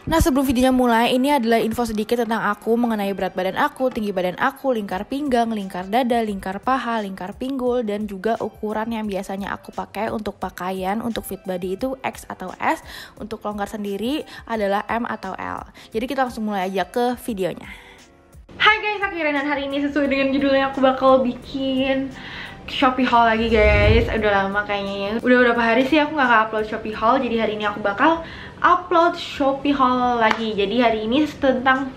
Nah, sebelum videonya mulai, ini adalah info sedikit tentang aku mengenai berat badan aku, tinggi badan aku, lingkar pinggang, lingkar dada, lingkar paha, lingkar pinggul, dan juga ukuran yang biasanya aku pakai untuk pakaian. Untuk fit body itu X atau S, untuk longgar sendiri adalah M atau L. Jadi kita langsung mulai aja ke videonya. Hai guys, aku Iren, dan hari ini sesuai dengan judulnya aku bakal bikin Shopee haul lagi guys. Udah lama kayaknya, udah berapa hari sih aku gak upload Shopee haul. Jadi hari ini aku bakal upload Shopee haul lagi. Jadi hari ini tentang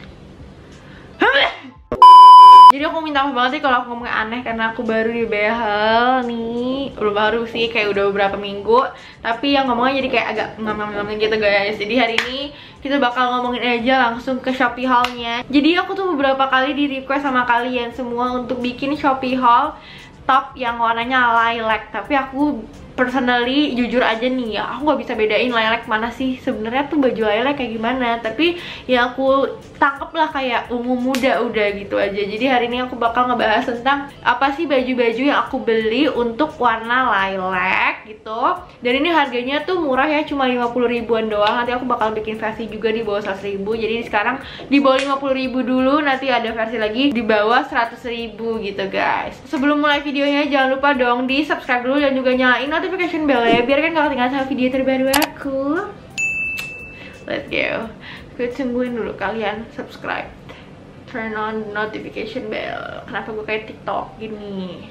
jadi aku minta maaf banget sih kalau aku ngomongnya aneh, karena aku baru di behel nih. Belum baru sih, kayak udah beberapa minggu, tapi yang ngomongnya jadi kayak agak ngomong gitu guys. Jadi hari ini kita bakal ngomongin aja langsung ke Shopee haul-nya. Jadi aku tuh beberapa kali di request sama kalian semua untuk bikin Shopee haul top yang warnanya lilac, tapi aku personally jujur aja nih ya, aku nggak bisa bedain lilac mana sih sebenarnya tuh baju lilac kayak gimana. Tapi ya aku tangkep lah kayak ungu muda, udah gitu aja. Jadi hari ini aku bakal ngebahas tentang apa sih baju-baju yang aku beli untuk warna lilac gitu. Dan ini harganya tuh murah ya, cuma 50 ribuan doang. Nanti aku bakal bikin versi juga di bawah 100 ribu. Jadi sekarang di bawah 50 ribu dulu, nanti ada versi lagi di bawah 100 ribu gitu guys. Sebelum mulai videonya jangan lupa dong di subscribe dulu dan juga nyalain notification bell ya, biar kan kalau tinggal sama video terbaru aku. Let's go. Gue tungguin dulu kalian subscribe, turn on notification bell. Kenapa gue kayak TikTok gini?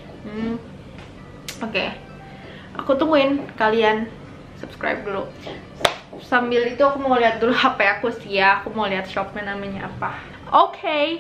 Oke. Aku tungguin kalian subscribe dulu. Sambil itu aku mau lihat dulu HP aku sih ya. Aku mau lihat shopnya namanya apa. Oke.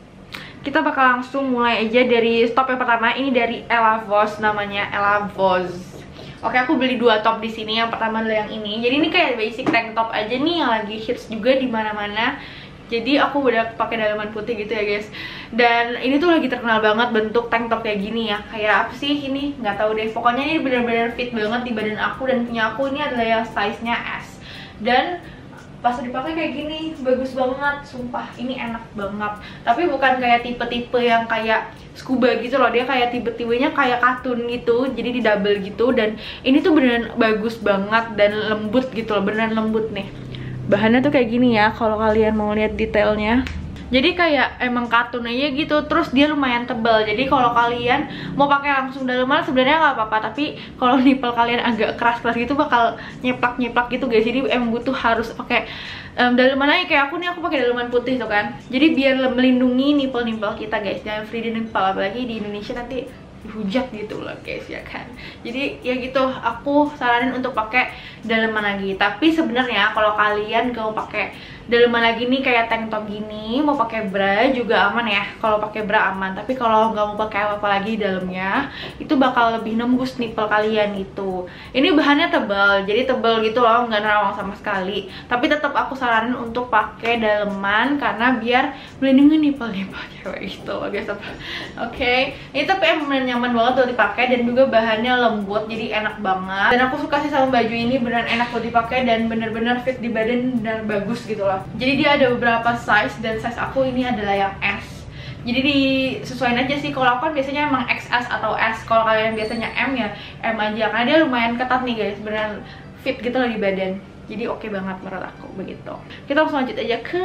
Kita bakal langsung mulai aja dari top yang pertama. Ini dari Elavoz, namanya Elavoz. Oke, aku beli 2 top di sini. Yang pertama adalah yang ini. Jadi ini kayak basic tank top aja nih, yang lagi hits juga di mana-mana. Jadi aku udah pakai dalaman putih gitu ya guys. Dan ini tuh lagi terkenal banget bentuk tank top kayak gini ya. Kayak apa sih ini? Nggak tahu deh. Pokoknya ini benar-benar fit banget di badan aku, dan punya aku ini adalah yang size-nya S. Dan pas dipakai kayak gini bagus banget, sumpah ini enak banget. Tapi bukan kayak tipe-tipe yang kayak scuba gitu loh, dia kayak tipe-tipenya kayak katun gitu, jadi di double gitu. Dan ini tuh beneran bagus banget dan lembut gitu loh, beneran lembut nih. Bahannya tuh kayak gini ya, kalau kalian mau lihat detailnya. Jadi kayak emang katun aja gitu, terus dia lumayan tebal. Jadi kalau kalian mau pakai langsung daleman sebenarnya nggak apa-apa, tapi kalau nipel kalian agak keras-keras gitu bakal nyeplak-nyeplak gitu guys. Jadi emang butuh harus pakai daleman aja. Kayak aku nih, aku pakai daleman putih tuh kan. Jadi biar melindungi nipel-nipel kita guys, jangan free di nipel, apalagi di Indonesia nanti dihujat gitu loh guys ya kan. Jadi ya gitu, aku saranin untuk pakai daleman lagi. Tapi sebenarnya kalau kalian mau pakai daleman lagi nih kayak tank top gini, mau pakai bra juga aman ya. Kalau pakai bra aman, tapi kalau nggak mau pakai apa-apa lagi di dalamnya, itu bakal lebih nembus nipel kalian gitu. Ini bahannya tebal, jadi tebal gitu loh, nggak nerawang sama sekali. Tapi tetap aku saranin untuk pakai daleman karena biar melindungi nipel-nipel cewek gitu loh guys. Oke, ini tapi emang nyaman banget buat dipakai, dan juga bahannya lembut, jadi enak banget. Dan aku suka sih sama baju ini, beneran enak buat dipakai dan bener-bener fit di badan dan bagus gitu loh. Jadi dia ada beberapa size, dan size aku ini adalah yang S. Jadi disesuaikan aja sih. Kalau aku kan biasanya emang XS atau S. Kalau kalian biasanya M ya M aja, karena dia lumayan ketat nih guys, beneran fit gitu loh di badan. Jadi oke banget menurut aku begitu. Kita langsung lanjut aja ke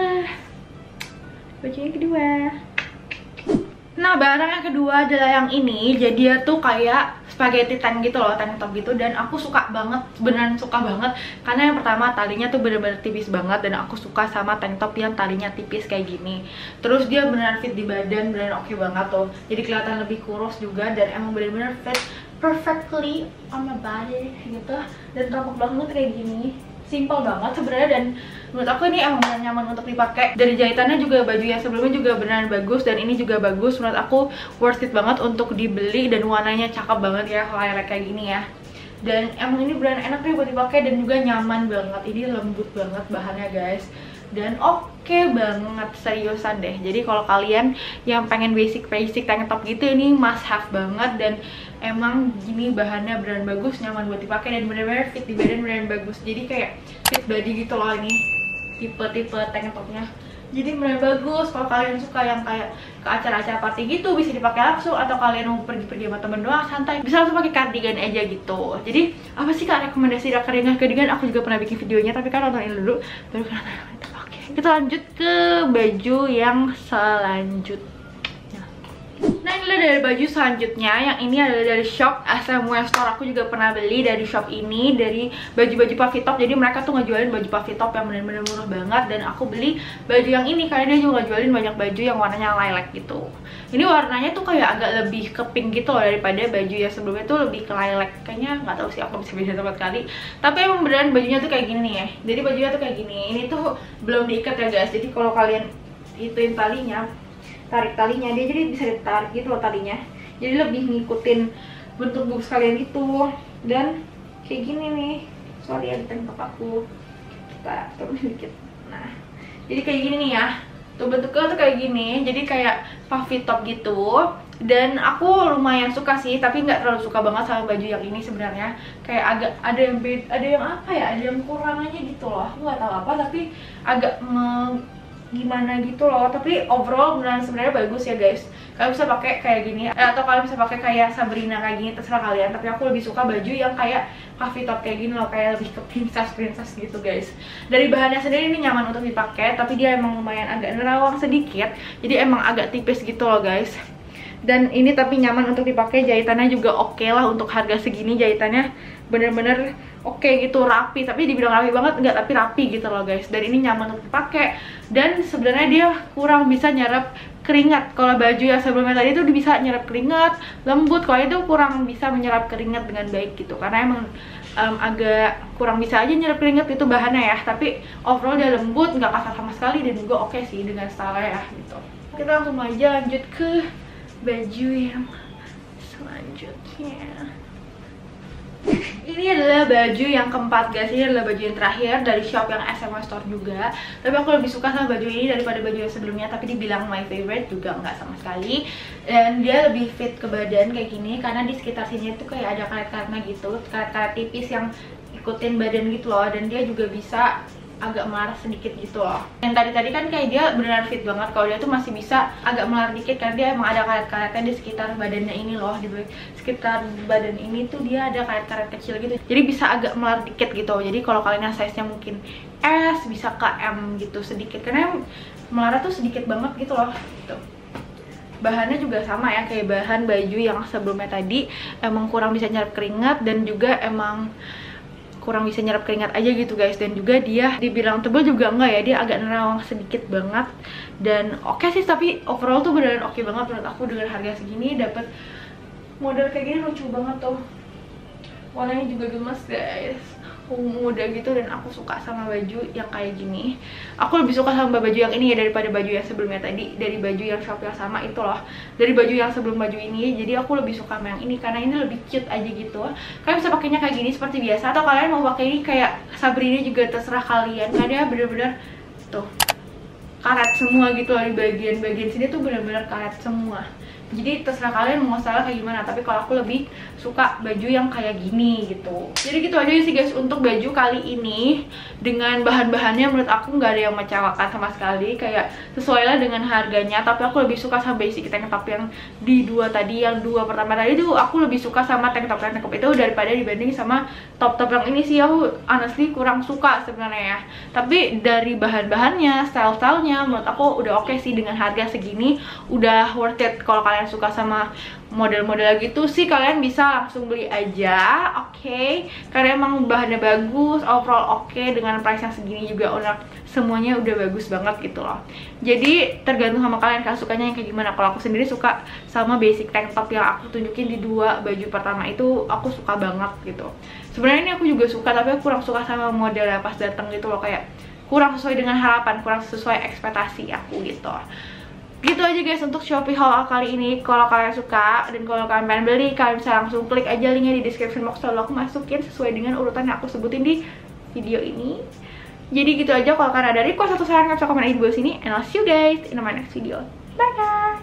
baju yang kedua. Nah, barang yang kedua adalah yang ini. Jadi dia tuh kayak spaghetti tank gitu loh, tank top gitu. Dan aku suka banget, beneran suka banget. Karena yang pertama talinya tuh bener-bener tipis banget, dan aku suka sama tank top yang talinya tipis kayak gini. Terus dia beneran fit di badan, beneran oke banget tuh. Jadi kelihatan lebih kurus juga, dan emang bener-bener fit perfectly on my body gitu. Dan tampak banget kayak gini. Simple banget sebenarnya, dan menurut aku ini emang benar nyaman untuk dipakai. Dari jahitannya juga, baju yang sebelumnya juga beneran bagus, dan ini juga bagus. Menurut aku worth it banget untuk dibeli, dan warnanya cakep banget ya lilac kayak gini ya. Dan emang ini beneran enak nih buat dipakai, dan juga nyaman banget. Ini lembut banget bahannya guys, dan oke banget, seriusan deh. Jadi kalau kalian yang pengen basic tank top gitu, ini must have banget. Dan emang gini bahannya beneran bagus, nyaman buat dipakai, dan bener-bener fit di badan, beneran bagus. Jadi kayak fit body gitu loh, ini tipe-tipe tank topnya. Jadi benar bagus. Kalau kalian suka yang kayak ke acara-acara party gitu bisa dipakai langsung, atau kalian mau pergi-pergi sama temen doang santai bisa langsung pakai cardigan aja gitu. Jadi apa sih Kak rekomendasi cardigan? Aku juga pernah bikin videonya, tapi kan nontonin dulu baru kalian nonton. Oke, kita lanjut ke baju yang selanjutnya. Nah, ini dari baju selanjutnya. Yang ini adalah dari shop SMW Store. Aku juga pernah beli dari shop ini, dari baju-baju puffy top. Jadi mereka tuh ngejualin baju puffy top yang bener-bener murah banget. Dan aku beli baju yang ini karena dia juga ngejualin banyak baju yang warnanya lilac gitu. Ini warnanya tuh kayak agak lebih ke pink gitu loh daripada baju yang sebelumnya tuh lebih ke lilac. Kayaknya nggak tahu sih, aku bisa beda tempat kali. Tapi emang beneran bajunya tuh kayak gini nih ya. Jadi bajunya tuh kayak gini. Ini tuh belum diikat ya guys. Jadi kalau kalian ituin talinya, tarik talinya, dia jadi bisa ditarik gitu loh talinya, jadi lebih ngikutin bentuk box kalian gitu. Dan kayak gini nih, sorry ya tank top aku, kita turun dikit. Nah, jadi kayak gini nih ya, tuh bentuknya tuh kayak gini, jadi kayak puffy top gitu. Dan aku lumayan suka sih, tapi nggak terlalu suka banget sama baju yang ini sebenarnya. Kayak agak ada yang ada yang apa ya, ada yang kurang aja gitu loh, aku nggak tahu apa, tapi agak gimana gitu loh. Tapi overall beneran sebenarnya bagus ya guys. Kalian bisa pakai kayak gini, atau kalian bisa pakai kayak Sabrina kayak gini, terserah kalian. Tapi aku lebih suka baju yang kayak puffy top kayak gini loh, kayak lebih ke princess gitu guys. Dari bahannya sendiri ini nyaman untuk dipakai, tapi dia emang lumayan agak nerawang sedikit, jadi emang agak tipis gitu loh guys. Dan ini tapi nyaman untuk dipakai, jahitannya juga oke lah untuk harga segini. Jahitannya bener-bener oke gitu, rapi. Tapi dibilang rapi banget enggak, tapi rapi gitu loh guys. Dan ini nyaman untuk dipakai. Dan sebenarnya dia kurang bisa nyerap keringat. Kalau baju yang sebelumnya tadi itu bisa nyerap keringat, lembut. Kalau itu kurang bisa menyerap keringat dengan baik gitu, karena emang agak kurang bisa aja nyerap keringat itu bahannya ya. Tapi overall dia lembut, nggak kasar sama sekali, dan juga oke sih dengan style ya gitu. Kita langsung aja lanjut ke baju yang selanjutnya. Ini adalah baju yang keempat guys. Ini adalah baju yang terakhir dari shop yang SMW Store juga. Tapi aku lebih suka sama baju ini daripada baju yang sebelumnya. Tapi dibilang my favorite juga nggak sama sekali. Dan dia lebih fit ke badan kayak gini, karena di sekitar sini tuh kayak ada karet-karetnya gitu, karet-karet tipis yang ikutin badan gitu loh. Dan dia juga bisa agak melar sedikit gitu loh. Yang tadi kan kayak dia beneran fit banget. Kalau dia tuh masih bisa agak melar dikit karena dia emang ada karet-karetnya di sekitar badannya ini loh. Di sekitar badan ini tuh dia ada karet-karet kecil gitu, jadi bisa agak melar dikit gitu. Jadi kalau kalian size nya mungkin S, bisa ke M gitu sedikit, karena melar tuh sedikit banget gitu loh gitu. Bahannya juga sama ya kayak bahan baju yang sebelumnya tadi, emang kurang bisa nyerap keringat, dan juga emang kurang bisa nyerap keringat aja gitu guys. Dan juga dia dibilang tebal juga enggak ya, dia agak nerawang sedikit banget. Dan oke sih, tapi overall tuh beneran oke banget menurut aku. Dengan harga segini dapet model kayak gini lucu banget tuh, warnanya juga gemes guys, muda gitu. Dan aku suka sama baju yang kayak gini. Aku lebih suka sama baju yang ini ya daripada baju yang sebelumnya tadi, dari baju yang shop yang sama itu loh, dari baju yang sebelum baju ini. Jadi aku lebih suka sama yang ini karena ini lebih cute aja gitu. Kalian bisa pakainya kayak gini seperti biasa, atau kalian mau pakai ini kayak Sabrina juga, terserah kalian. Karena dia bener-bener tuh karet semua gitu loh, di bagian-bagian sini tuh bener-bener karet semua. Jadi terserah kalian mau salah kayak gimana, tapi kalau aku lebih suka baju yang kayak gini gitu. Jadi gitu aja sih guys untuk baju kali ini. Dengan bahan-bahannya menurut aku nggak ada yang mengecewakan sama sekali, kayak sesuai lah dengan harganya. Tapi aku lebih suka sama basic tank top yang di dua tadi, yang dua pertama tadi tuh aku lebih suka sama tank top itu daripada dibanding sama top-top yang ini sih. Aku honestly kurang suka sebenarnya ya. Tapi dari bahan-bahannya, style-stylenya menurut aku udah oke sih. Dengan harga segini udah worth it. Kalau kalian suka sama model-model gitu sih, kalian bisa langsung beli aja, oke? Karena emang bahannya bagus, overall oke. Dengan price yang segini juga udah semuanya udah bagus banget gitu loh. Jadi tergantung sama kalian sukanya yang kayak gimana. Kalau aku sendiri suka sama basic tank top yang aku tunjukin di dua baju pertama itu, aku suka banget gitu. Sebenarnya ini aku juga suka, tapi aku kurang suka sama modelnya pas datang gitu loh, kayak kurang sesuai dengan harapan, kurang sesuai ekspektasi aku gitu. Gitu aja guys untuk Shopee haul kali ini. Kalau kalian suka dan kalau kalian pengen beli, kalian bisa langsung klik aja linknya di description box, lalu aku masukin sesuai dengan urutan yang aku sebutin di video ini. Jadi gitu aja. Kalau kalian ada request atau saran, kalian bisa komen aja di bawah sini. And I'll see you guys in my next video. Bye guys.